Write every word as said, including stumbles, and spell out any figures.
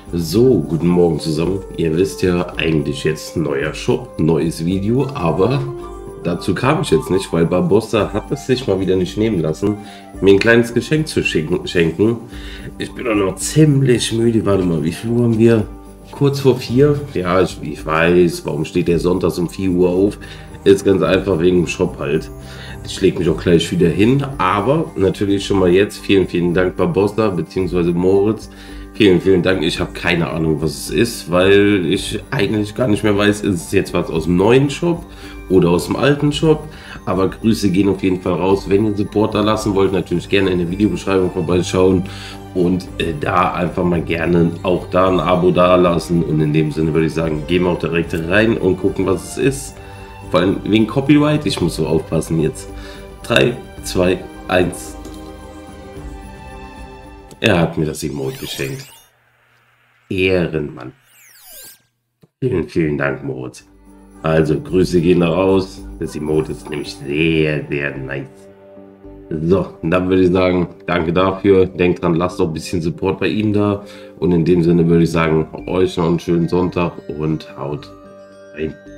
So, guten Morgen zusammen. Ihr wisst ja, eigentlich jetzt neuer Shop, neues Video, aber dazu kam ich jetzt nicht, weil Barbossa hat es sich mal wieder nicht nehmen lassen, mir ein kleines Geschenk zu schicken, schenken. Ich bin auch noch ziemlich müde. Warte mal, wie viel Uhr haben wir? Kurz vor vier. Ja, ich, ich weiß, warum steht der sonntags um vier Uhr auf? Ist ganz einfach wegen dem Shop halt. Ich schlägt mich auch gleich wieder hin, aber natürlich schon mal jetzt vielen, vielen Dank Barbossa bzw. Moritz. Vielen, vielen Dank. Ich habe keine Ahnung, was es ist, weil ich eigentlich gar nicht mehr weiß, ist es jetzt was aus dem neuen Shop oder aus dem alten Shop. Aber Grüße gehen auf jeden Fall raus. Wenn ihr Support da lassen wollt, natürlich gerne in der Videobeschreibung vorbeischauen und äh, da einfach mal gerne auch da ein Abo da lassen. Und in dem Sinne würde ich sagen, gehen wir auch direkt rein und gucken, was es ist. Vor allem wegen Copyright, ich muss so aufpassen jetzt. drei, zwei, eins. Er hat mir das Emote geschenkt. Ehrenmann. Vielen, vielen Dank, Moritz. Also, Grüße gehen da raus. Das Emote ist nämlich sehr, sehr nice. So, dann würde ich sagen, danke dafür. Denkt dran, lasst auch ein bisschen Support bei ihm da. Und in dem Sinne würde ich sagen, euch noch einen schönen Sonntag und haut rein.